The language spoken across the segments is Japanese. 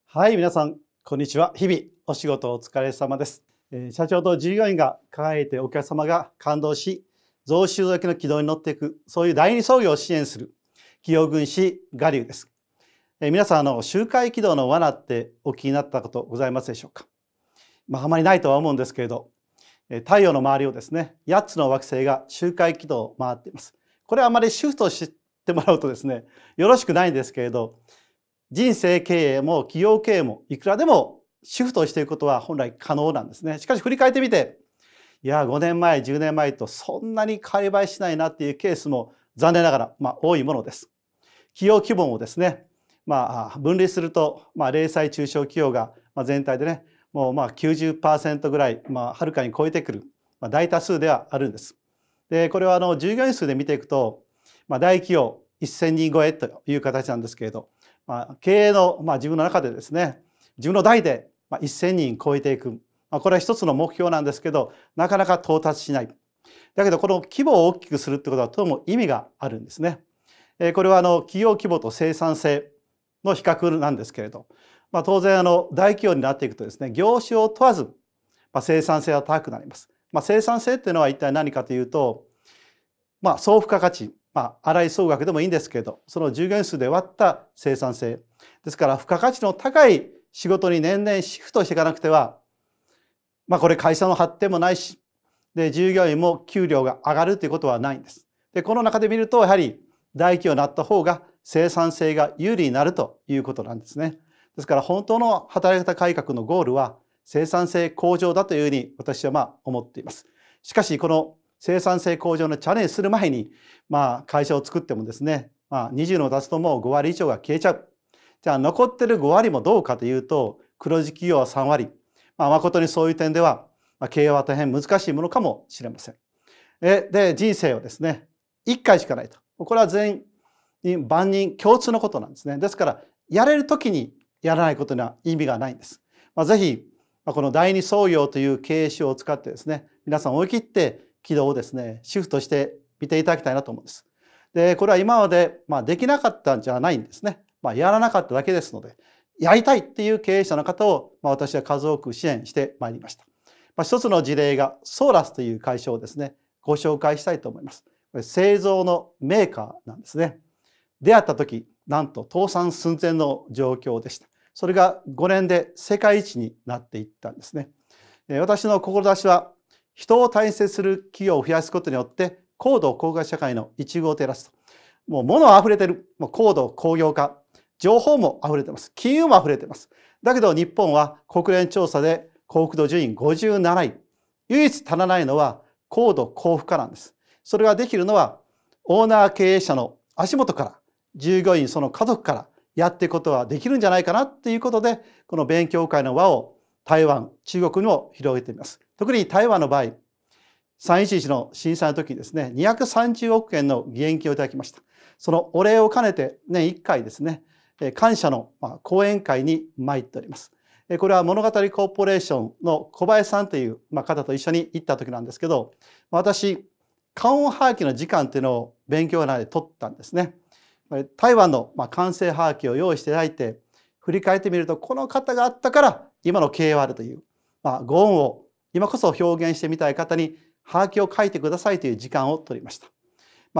はい、皆さん、こんにちは。日々、お仕事お疲れ様です。社長と従業員が輝いてお客様が感動し、増収益の軌道に乗っていく、そういう第二創業を支援する企業軍師我流です。皆さん、周回軌道の罠ってお聞きになったことございますでしょうか。あまりないとは思うんですけれど、太陽の周りをですね、8つの惑星が周回軌道を回っています。これはあまりシフトしてもらうとですね、よろしくないんですけれど、人生経営も企業経営もいくらでもシフトしていくことは本来可能なんですね。しかし振り返ってみて、いや5年前10年前とそんなに買い映えしないなっていうケースも残念ながら多いものです。企業規模もですね、分類すると零細中小企業が全体でね、もう90% ぐらいはるかに超えてくる大多数ではあるんです。でこれは従業員数で見ていくと大企業1000人超えという形なんですけれど、経営の自分の中でですね、自分の代で1000人超えていく、これは一つの目標なんですけど、なかなか到達しない。だけどこの規模を大きくするってことはとても意味があるんですね。これは企業規模と生産性の比較なんですけれど、当然大企業になっていくとですね、業種を問わず生産性は高くなります。生産性っていうのは一体何かというと、総付加価値、粗い総額でもいいんですけど、その従業員数で割った生産性ですから、付加価値の高い仕事に年々シフトしていかなくては、これ会社の発展もないし、で従業員も給料が上がるということはないんです。でこの中で見ると、やはり大企業になった方が生産性が有利になるということなんですね。ですから本当の働き方改革のゴールは生産性向上だというふうに私は思っています。しかしこの生産性向上のチャレンジする前に、会社を作ってもですね、20の出すともう5割以上が消えちゃう。じゃあ残ってる5割もどうかというと、黒字企業は3割。誠にそういう点では、経営は大変難しいものかもしれません。で、人生はですね、1回しかないと。これは全員万人共通のことなんですね。ですから、やれるときにやらないことには意味がないんです。ぜひ、この第二創業という経営手法を使ってですね、皆さん思い切って軌道をですね、シフトしてみていただきたいなと思うんです。で、これは今までできなかったんじゃないんですね。やらなかっただけですので、やりたいっていう経営者の方を私は数多く支援してまいりました。一つの事例がソーラスという会社をですね、ご紹介したいと思います。これ製造のメーカーなんですね。出会った時、なんと倒産寸前の状況でした。それが5年で世界一になっていったんですね。私の志は、人を大切する企業を増やすことによって高度工学社会の一遇を照らすと。もう物は溢れてる。もう高度工業化、情報も溢れてます。金融も溢れてます。だけど日本は国連調査で幸福度順位57位。唯一足らないのは高度高付加なんです。それができるのはオーナー経営者の足元から、従業員その家族からやっていくことはできるんじゃないかなっていうことで、この勉強会の輪を台湾、中国にも広げています。特に台湾の場合、3.11の震災の時にですね、230億円の義援金をいただきました。そのお礼を兼ねて年1回ですね、感謝の講演会に参っております。これは物語コーポレーションの小林さんという方と一緒に行った時なんですけど、私、関音ハガキの時間っていうのを勉強内で取ったんですね。台湾の完成ハガキを用意していただいて、振り返ってみると、この方があったから今の経営はあるという、ご恩を今こそ表現してみたい方にハガキを書いてくださいという時間を取りました。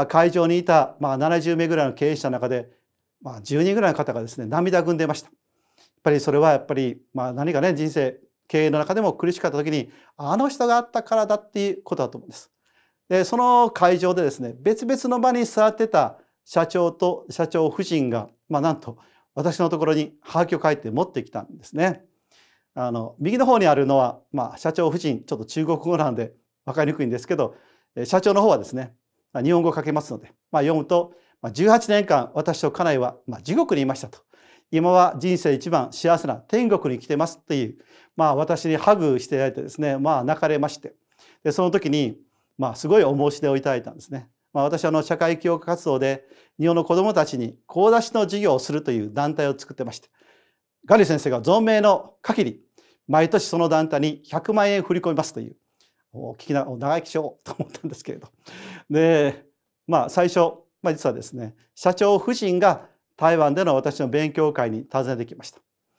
会場にいた70名ぐらいの経営者の中で、10人ぐらいの方がですね、涙ぐんでました。やっぱりそれは何かね、人生経営の中でも苦しかった時に、あの人があったからだっていうことだと思うんです。でその会場でですね、別々の場に座ってた社長と社長夫人が、なんと私のところにハガキを書いて持ってきたんですね。右の方にあるのは、社長夫人、ちょっと中国語なんで分かりにくいんですけど、社長の方はですね、日本語を書けますので、読むと、18年間私と家内は、地獄にいましたと。今は人生一番幸せな天国に来てますっていう、私にハグしていただいてですね、泣かれまして、でその時に、すごいお申し出をいただいたんですね。私は社会教育活動で日本の子どもたちに講座師の授業をするという団体を作ってまして、ガリ先生が存命の限り毎年その団体に100万円振り込みますという、長生きしようと思ったんですけれど、で最初、実はですね、社長夫人が台湾での私の勉強会に訪ねてきました。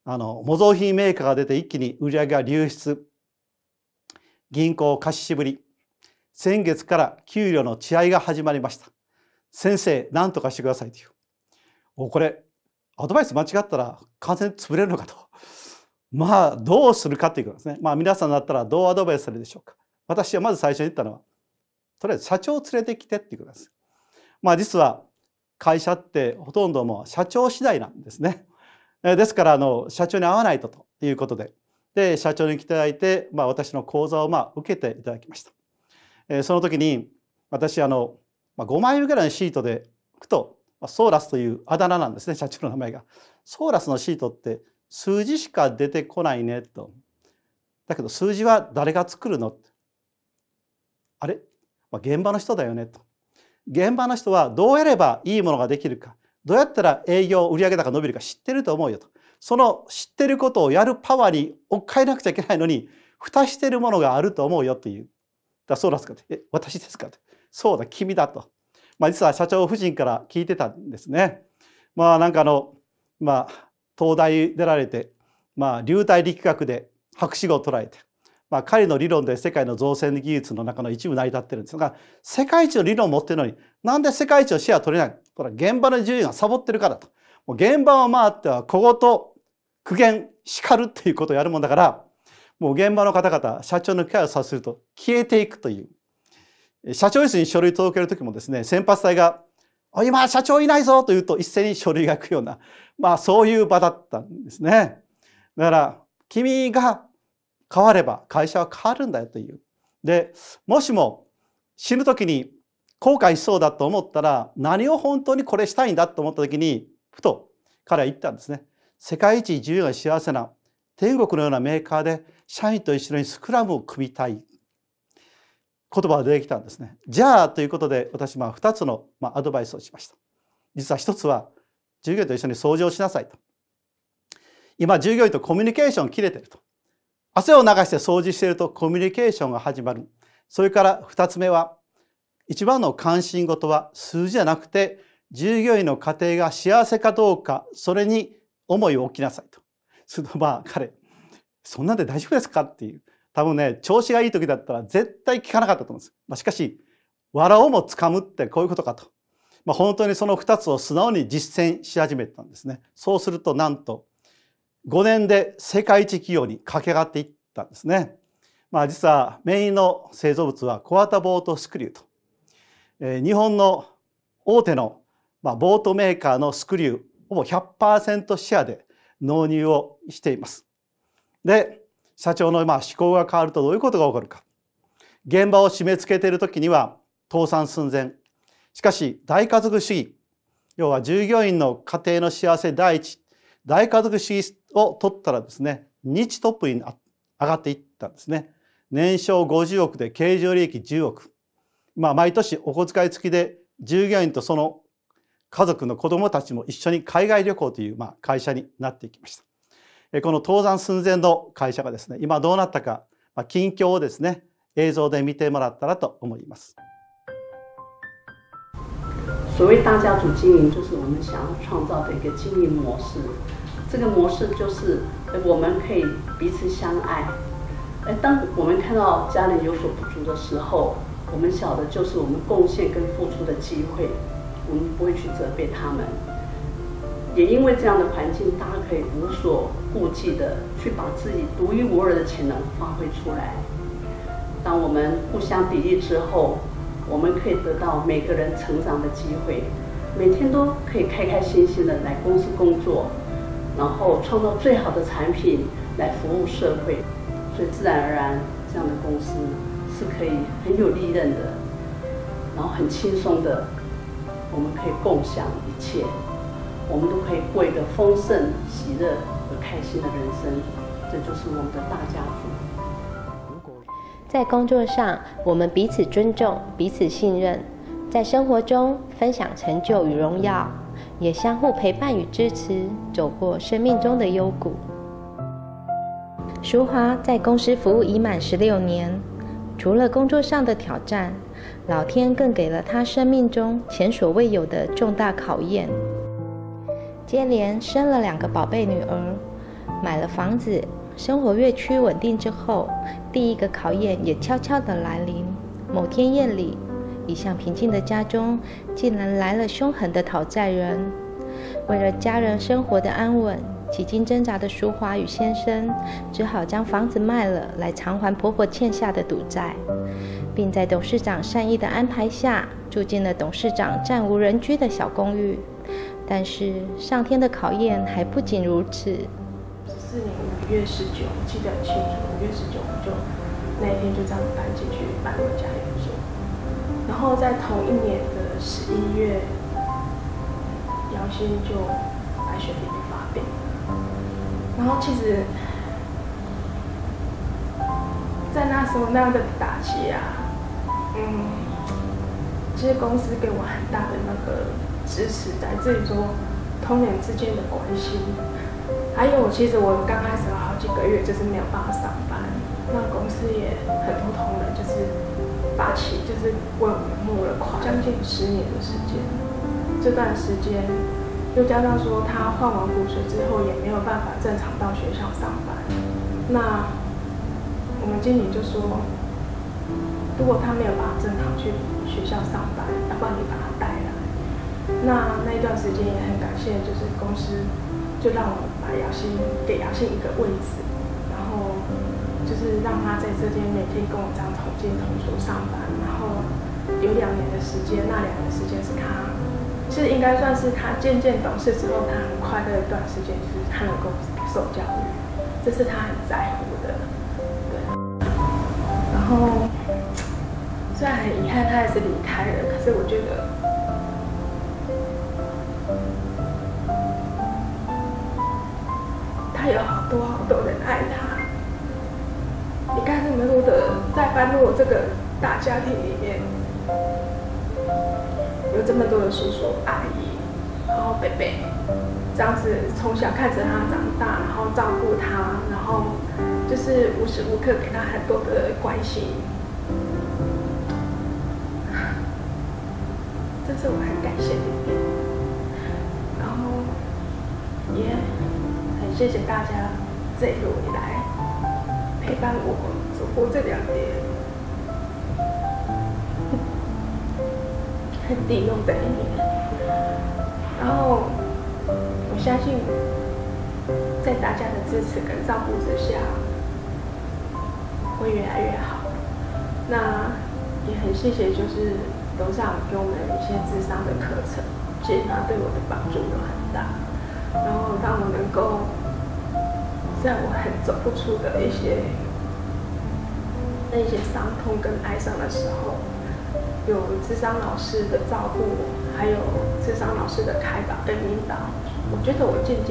模造品メーカーが出て一気に売り上げが流出、銀行貸し渋り、先月から給料の遅配が始まりました。先生、何とかしてくださいという。これ、アドバイス間違ったら完全に潰れるのかと。まあ、どうするかということですね。まあ、皆さんだったらどうアドバイスするでしょうか。私はまず最初に言ったのは、とりあえず社長を連れてきてっていうことです。まあ、実は会社ってほとんどもう社長次第なんですね。ですから、社長に会わないとということで、社長に来ていただいて、まあ、私の講座を受けていただきました。その時に、私、5枚目ぐらいのシートで、ふと、ソーラスというあだ名なんですね、社長の名前が。ソーラスのシートって数字しか出てこないねと。だけど数字は誰が作るの？あれ？現場の人だよねと。現場の人はどうやればいいものができるか、どうやったら営業売上高伸びるか知ってると思うよと。その知ってることをやるパワーに置き換えなくちゃいけないのに、蓋してるものがあると思うよっていう。ソーラスかって、私ですかって。そうだ、君だと。実は社長夫人から聞いてたんですね。東大出られて、流体力学で博士号を取られて、彼の理論で世界の造船技術の中の一部成り立ってるんですが、世界一の理論を持ってるのに、なんで世界一のシェア取れない？これは現場の従業員がサボってるからと。もう現場を回っては小言、苦言、叱るっていうことをやるもんだから、もう現場の方々、社長の機会をさせると消えていくという。社長室に書類届けるときもですね、先発隊が、今社長いないぞと言うと一斉に書類が行くような、そういう場だったんですね。だから、君が変われば会社は変わるんだよという。で、もしも死ぬときに後悔しそうだと思ったら、何を本当にこれしたいんだと思ったときに、ふと彼は言ったんですね。世界一従業員が幸せな天国のようなメーカーで社員と一緒にスクラムを組みたい。言葉が出てきたんですね。じゃあということで私2つのアドバイスをしました。実は1つは従業員と一緒に掃除をしなさいと。今従業員とコミュニケーション切れてると。汗を流して掃除しているとコミュニケーションが始まる。それから2つ目は一番の関心事は数字じゃなくて従業員の家庭が幸せかどうかそれに思いを置きなさいと。すると彼そんなんで大丈夫ですかっていう。多分ね、調子がいい時だったら絶対聞かなかったと思うんです。しかし、藁をもつかむってこういうことかと。本当にその2つを素直に実践し始めたんですね。そうするとなんと、5年で世界一企業に駆け上がっていったんですね。実はメインの製造物は小型ボートスクリューと。日本の大手のボートメーカーのスクリュー、ほぼ 100% シェアで納入をしています。で、社長の思考が変わるとどういうことが起こるか。現場を締め付けている時には倒産寸前。しかし大家族主義、要は従業員の家庭の幸せ第一、大家族主義を取ったらですね、日トップに上がっていったんですね。年商50億で経常利益10億。毎年お小遣い付きで従業員とその家族の子どもたちも一緒に海外旅行という会社になっていきました。この倒産寸前の会社がですね、今どうなったか、近況をですね、映像で見てもらったらと思います。 所谓大家族经营，就是我们想要创造的一个经营模式。这个模式就是我们可以彼此相爱。当我们看到家人有所不足的时候，我们晓得就是我们贡献跟付出的机会，我们不会去责备他们。也因为这样的环境，大家可以无所顾忌的去把自己独一无二的潜能发挥出来。当我们互相砥砺之后，我们可以得到每个人成长的机会，每天都可以开开心心的来公司工作，然后创造最好的产品来服务社会。所以自然而然，这样的公司是可以很有利刃的，然后很轻松的，我们可以共享一切。我们都可以过一个丰盛、喜乐和开心的人生，这就是我们的大家族。 在工作上，我们彼此尊重、彼此信任；在生活中分享成就与荣耀，也相互陪伴与支持，走过生命中的幽谷。淑华在公司服务已满16年，除了工作上的挑战，老天更给了她生命中前所未有的重大考验。接连生了2个宝贝女儿， 买了房子，生活越趋稳定之后，第一个考验也悄悄地来临。某天夜里，一向平静的家中竟然来了凶狠的讨债人。为了家人生活的安稳，几经挣扎的淑华与先生只好将房子卖了，来偿还婆婆欠下的赌债，并在董事长善意的安排下，住进了董事长暂无人居的小公寓。但是上天的考验还不仅如此。 14年5月19，我记得很清楚，5月19我就那一天就这样搬进去办我家园所。然后在同一年的11月，姚鑫就白血病发病。然后其实，在那时候那样的打击啊，其实公司给我很大的那个支持，来自于说同仁之间的关心。还有，其实我刚开始有好几个月就是没有办法上班，那公司也很多同仁就是发起，就是为我们募了款，将近10年的时间。这段时间又加上说他换完骨髓之后也没有办法正常到学校上班，那我们经理就说，如果他没有办法正常去学校上班，要不然你把他带来。那一段时间也很感谢，就是公司就让我把给姚鑫一个位置，然后就是让他在这边每天跟我这样同进同出上班，然后有2年的时间，那2年的时间是他，其实应该算是他渐渐懂事之后，他很快乐的一段时间，就是他能够受教育，这是他很在乎的，对。然后虽然很遗憾他还是离开了，可是我觉得。他有好多人爱他。你看那么多的在般若这个大家庭里面，有这么多的叔叔阿姨，然后伯伯，这样子从小看着他长大，然后照顾他，然后就是无时无刻给他很多的关心，这是我很感谢的一点。然后也。谢谢大家这一路以来陪伴我走过这2年很低落的1年，然后我相信在大家的支持跟照顾之下会越来越好。那也很谢谢就是董事长给我们一些諮商的课程，其实他对我的帮助都很大，然后让我能够在我很走不出的一些伤痛跟哀伤的时候，有諮商老师的照顾，还有諮商老师的开导跟引导，我觉得我渐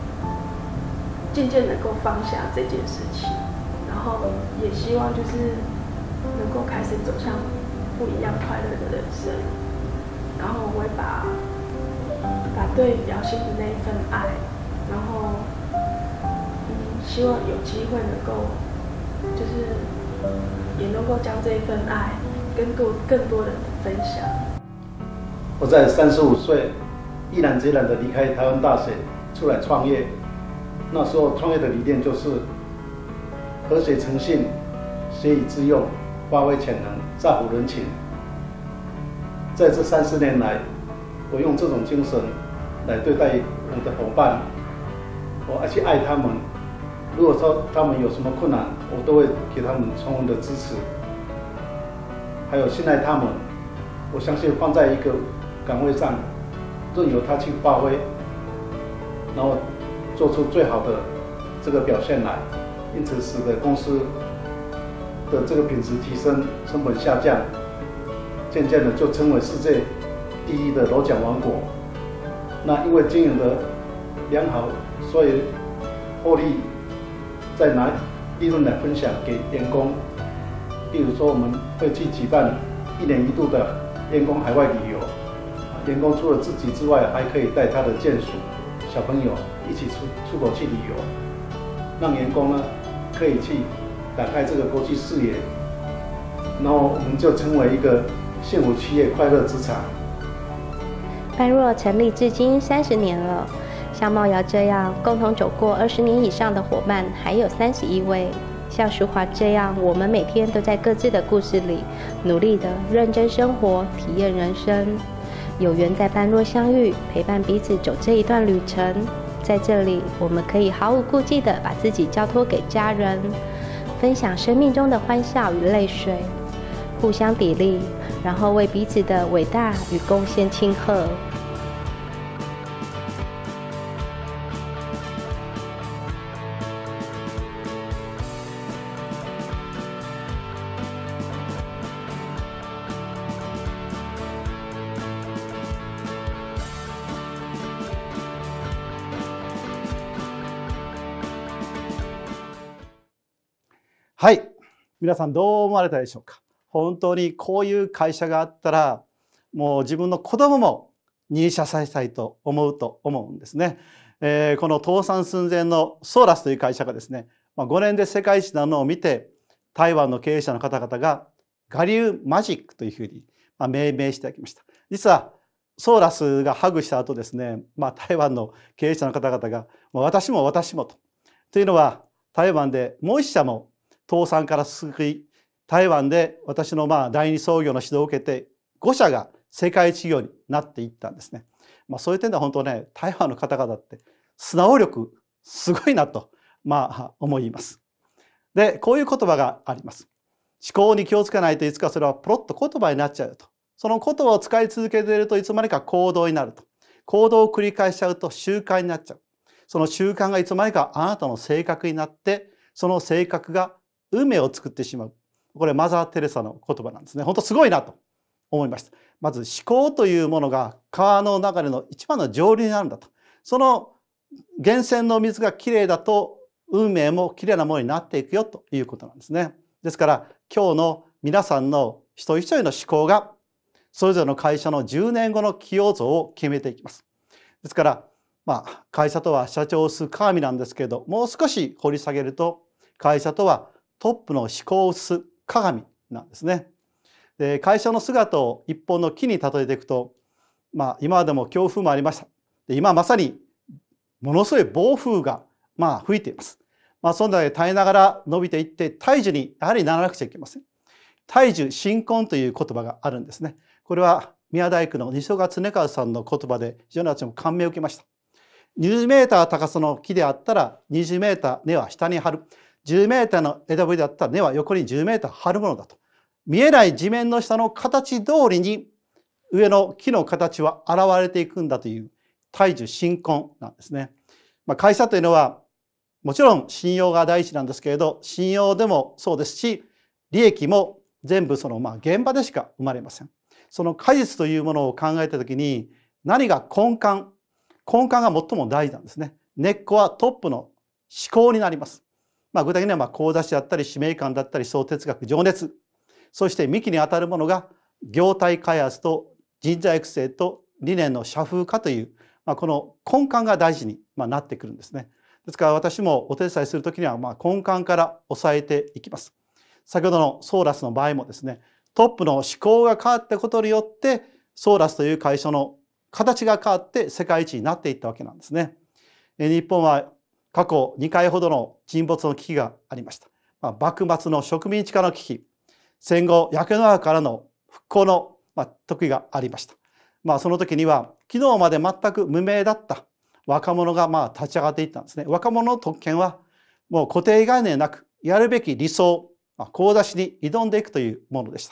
渐能够放下这件事情，然后也希望就是能够开始走向不一样快乐的人生，然后我会把对姚鑫的那一份爱，然后。希望有机会能够，就是也能够将这一份爱跟更多人分享。 我在35岁，毅然决然的离开台湾大学，出来创业。那时候创业的理念就是和谐诚信，学以致用，发挥潜能，在乎人情。在这30年来，我用这种精神来对待我的伙伴，我要去爱他们。如果说他们有什么困难，我都会给他们充分的支持，还有信赖他们。我相信放在一个岗位上，任由他去发挥，然后做出最好的这个表现来，因此使得公司的这个品质提升，成本下降，渐渐的就成为世界第1的楼奖王国。那因为经营的良好，所以获利。再拿利润来分享给员工，例如说我们会去举办1年1度的员工海外旅游，员工除了自己之外，还可以带他的眷属、小朋友一起出国去旅游，让员工呢可以去打开这个国际视野，然后我们就成为一个幸福企业、快乐职场。 般若成立至今30年了。 像茂瑶这样共同走过20年以上的伙伴还有31位。像淑华这样，我们每天都在各自的故事里努力的认真生活，体验人生。有缘在般若相遇，陪伴彼此走这一段旅程。在这里，我们可以毫无顾忌的把自己交托给家人，分享生命中的欢笑与泪水，互相砥砺，然后为彼此的伟大与贡献庆贺。 はい、皆さんどう思われたでしょうか。本当にこういう会社があったら、もう自分の子供も入社させたいと思うんですね。この倒産寸前のソーラスという会社がですね、5年で世界一なのを見て、台湾の経営者の方々が我流マジックというふうに命名していただきました。実はソーラスがハグした後ですね、台湾の経営者の方々が私もと。というのは台湾でもう一社も倒産から救い、台湾で私の第二創業の指導を受けて5社が世界一企業になっていったんですね。そういう点では本当ね、台湾の方々って素直力すごいなと思います。で、こういう言葉があります。思考に気をつけないといつかそれはポロッと言葉になっちゃうと。その言葉を使い続けているといつまでか行動になると。行動を繰り返しちゃうと習慣になっちゃう。その習慣がいつまでかあなたの性格になって、その性格が運命を作ってしまう。これマザー・テレサの言葉なんですね。本当すごいなと思いました。まず思考というものが川の流れの一番の上流になるんだと。その源泉の水がきれいだと運命もきれいなものになっていくよということなんですね。ですから今日の皆さんの一人一人の思考がそれぞれの会社の10年後の企業像を決めていきます。ですから会社とは社長をする鏡なんですけれど、もう少し掘り下げると会社とはトップの思考を映す鏡なんですね。で、会社の姿を一本の木に例えていくと、今までも強風もありました。で、今まさにものすごい暴風が吹いています。そんなで耐えながら伸びていって大樹にやはりならなくちゃいけません。大樹新婚という言葉があるんですね。これは宮大工の西岡恒和さんの言葉で非常に私も感銘を受けました。20メーター高さの木であったら20メーター根は下に張る。10メーターの枝ぶりだったら根は横に10メーター張るものだと。見えない地面の下の形通りに上の木の形は現れていくんだという大樹新婚なんですね。会社というのはもちろん信用が第一なんですけれど、信用でもそうですし、利益も全部その現場でしか生まれません。その果実というものを考えたときに何が根幹が最も大事なんですね。根っこはトップの思考になります。具体的には志だったり使命感だったり創哲学、情熱、そして幹にあたるものが業態開発と人材育成と理念の社風化という、この根幹が大事になってくるんですね。ですから私もお手伝いするときには根幹から抑えていきます。先ほどのソーラスの場合もですね、トップの思考が変わったことによってソーラスという会社の形が変わって世界一になっていったわけなんですね。日本は過去2回ほどの沈没の危機がありました。幕末の植民地化の危機、戦後焼け野原からの復興の時がありました。その時には昨日まで全く無名だった若者が立ち上がっていったんですね。若者の特権はもう固定概念なくやるべき理想、志に挑んでいくというものでした。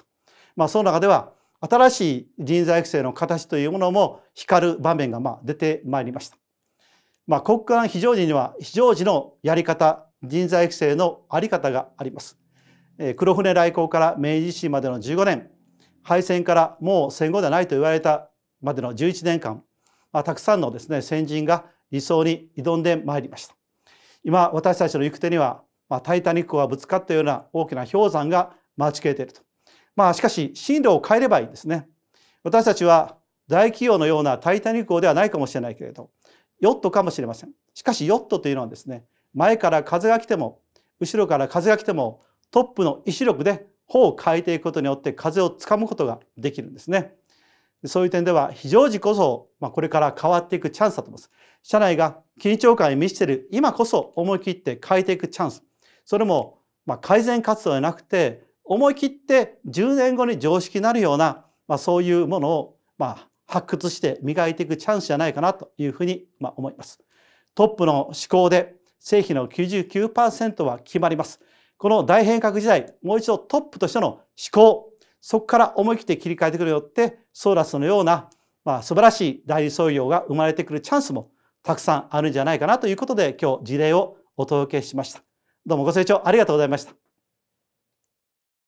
その中では新しい人材育成の形というものも光る場面が出てまいりました。国間非常時には非常時のやり方、人材育成の在り方があります。黒船来航から明治維新までの15年、敗戦からもう戦後ではないと言われたまでの11年間、たくさんのですね、先人が理想に挑んでまいりました。今、私たちの行く手には、タイタニックがぶつかったような大きな氷山が待ち受けていると。しかし、進路を変えればいいんですね。私たちは大企業のようなタイタニック号ではないかもしれないけれど、ヨットかもしれません。しかし、ヨットというのはですね、前から風が来ても、後ろから風が来ても、トップの意志力で帆を変えていくことによって風をつかむことができるんですね。 そういう点では非常時こそ、これから変わっていくチャンスだと思います。社内が緊張感に満ちている今こそ思い切って変えていくチャンス。それも改善活動じゃなくて、思い切って10年後に常識になるような、そういうものを発掘して磨いていくチャンスじゃないかなというふうに思います。トップの思考で成否の 99% は決まります。この大変革時代、もう一度トップとしての思考、そこから思い切って切り替えてくるによって、ソーラスのような、素晴らしい代理創業が生まれてくるチャンスもたくさんあるんじゃないかなということで、今日事例をお届けしました。どうもご清聴ありがとうございました。